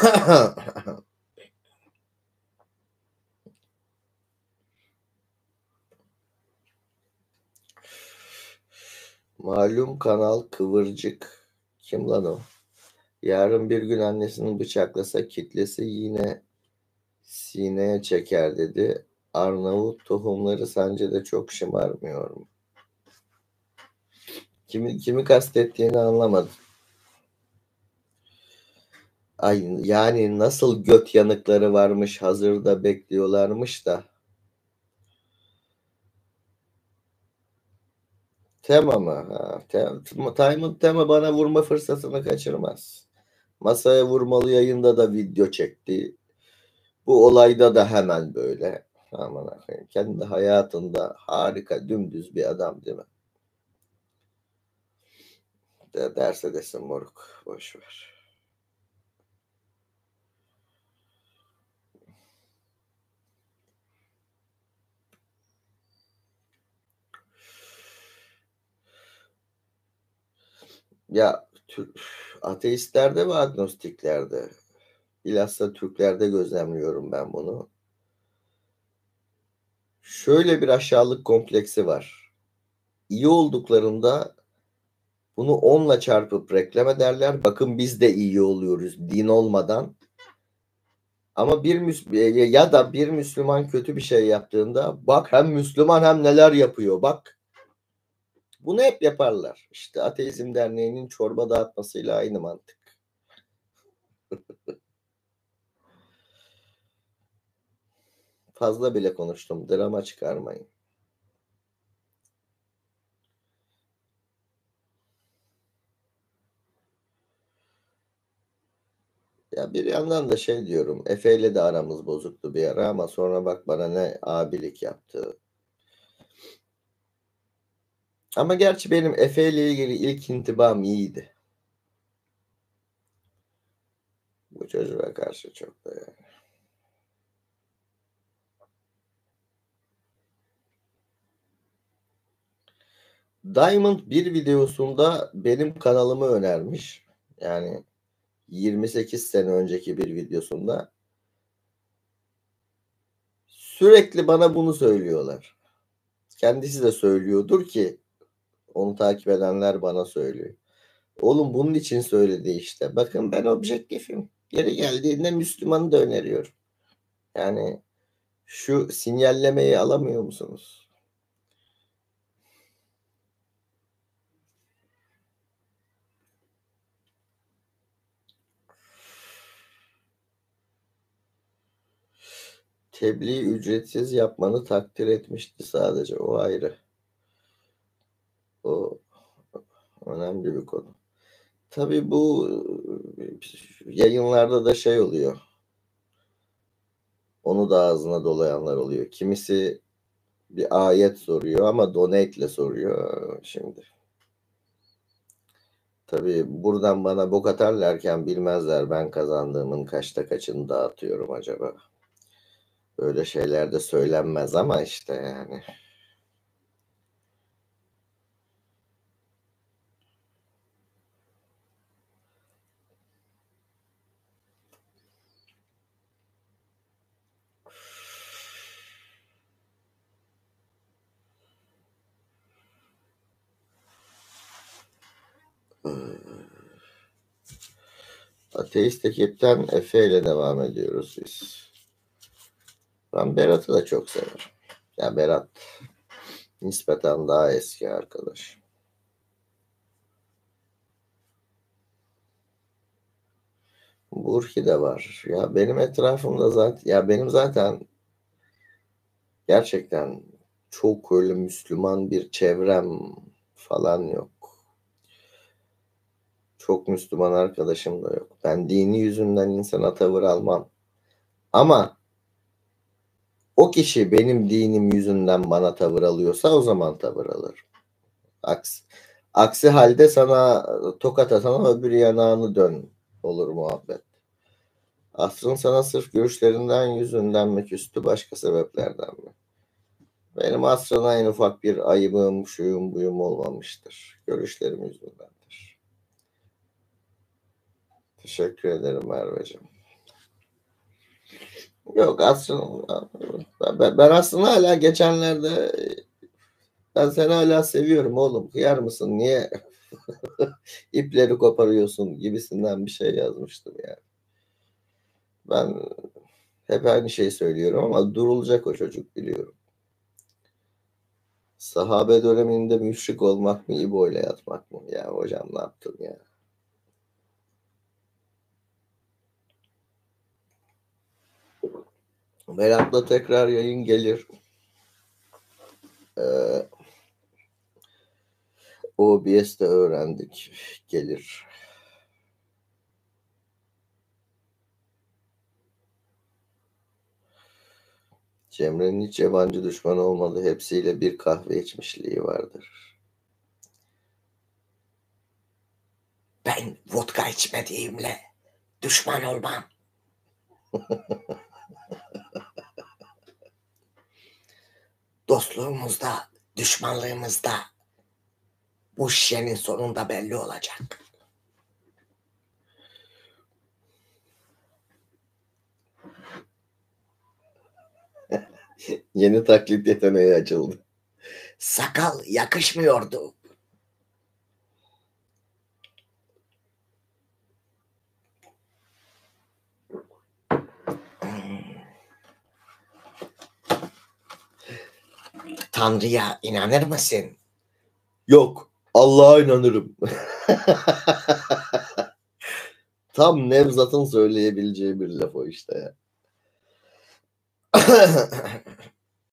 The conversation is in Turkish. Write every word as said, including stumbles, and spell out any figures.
Malum kanal Kıvırcık. Kim lan o? Yarın bir gün annesini bıçaklasa kitlesi yine sineye çeker dedi. Arnavut tohumları sence de çok şımarmıyor mu? Kimi, kimi kastettiğini anlamadım. Ay, yani nasıl göt yanıkları varmış, hazırda bekliyorlarmış da. Tema mı? Ha, Tem, Timon Tema bana vurma fırsatını kaçırmaz. Masaya vurmalı yayında da video çekti. Bu olayda da hemen böyle. Aman akıyım. Kendi hayatında harika, dümdüz bir adam değil mi? De derse desin moruk. Boş ver. Ya ateistlerde ve agnostiklerde, bilhassa Türklerde gözlemliyorum ben bunu. Şöyle bir aşağılık kompleksi var. İyi olduklarında bunu onla çarpıp reklam ederler. Bakın biz de iyi oluyoruz din olmadan. Ama bir Müslüman ya da bir Müslüman kötü bir şey yaptığında bak hem Müslüman hem neler yapıyor bak. Bunu hep yaparlar. İşte Ateizm Derneği'nin çorba dağıtmasıyla aynı mantık. Fazla bile konuştum. Drama çıkarmayın. Ya bir yandan da şey diyorum. Efe ile de aramız bozuktu bir ara ama sonra bak bana ne abilik yaptı. Ama gerçi benim Efe ile ilgili ilk intibam iyiydi. Bu çocuğa karşı çok da yani. Diamond bir videosunda benim kanalımı önermiş. Yani yirmi sekiz sene önceki bir videosunda. Sürekli bana bunu söylüyorlar. Kendisi de söylüyordur ki onu takip edenler bana söylüyor. Oğlum bunun için söyledi işte. Bakın ben objektifim. Geri geldiğinde Müslüman'ı da öneriyorum. Yani şu sinyallemeyi alamıyor musunuz? Tebliğ ücretsiz yapmanı takdir etmişti sadece. O ayrı. O önemli bir konu. Tabii bu yayınlarda da şey oluyor. Onu da ağzına dolayanlar oluyor. Kimisi bir ayet soruyor ama donate'le soruyor şimdi. Tabii buradan bana bok atarlarken bilmezler ben kazandığımın kaçta kaçını dağıtıyorum acaba. Böyle şeyler de söylenmez ama işte yani. Ateist ekipten Efe ile devam ediyoruz biz. Ben Berat'ı da çok severim. Ya Berat nispeten daha eski arkadaş. Burki de var. Ya benim etrafımda zaten ya benim zaten gerçekten çok öyle Müslüman bir çevrem falan yok. Çok Müslüman arkadaşım da yok. Ben dini yüzünden insana tavır almam. Ama o kişi benim dinim yüzünden bana tavır alıyorsa o zaman tavır alır. Aksi, aksi halde sana tokat atana öbür yanağını dön olur muhabbet. Asrın sana sırf görüşlerinden yüzünden mi küstü başka sebeplerden mi? Benim asrına en ufak bir ayıbım, şuyum, buyum olmamıştır. Görüşlerim yüzündendir. Teşekkür ederim Merveciğim. Yok aslında ben, ben aslında hala geçenlerde ben seni hala seviyorum oğlum kıyar mısın niye ipleri koparıyorsun gibisinden bir şey yazmıştım yani. Ben hep aynı şeyi söylüyorum ama durulacak o çocuk biliyorum. Sahabe döneminde müşrik olmak mı, İbo ile yatmak mı? Ya hocam ne yaptın ya? Berat'la tekrar yayın gelir. Ee, O B S'te öğrendik. Gelir. Cemre'nin hiç yabancı düşmanı olmadı. Hepsiyle bir kahve içmişliği vardır. Ben vodka içmediğimle düşman olmam. Dostluğumuzda, düşmanlığımızda bu şişenin sonunda belli olacak. Yeni taklit yeteneği açıldı. Sakal yakışmıyordu. Tanrı'ya inanır mısın? Yok, Allah'a inanırım. Tam Nevzat'ın söyleyebileceği bir laf o işte ya.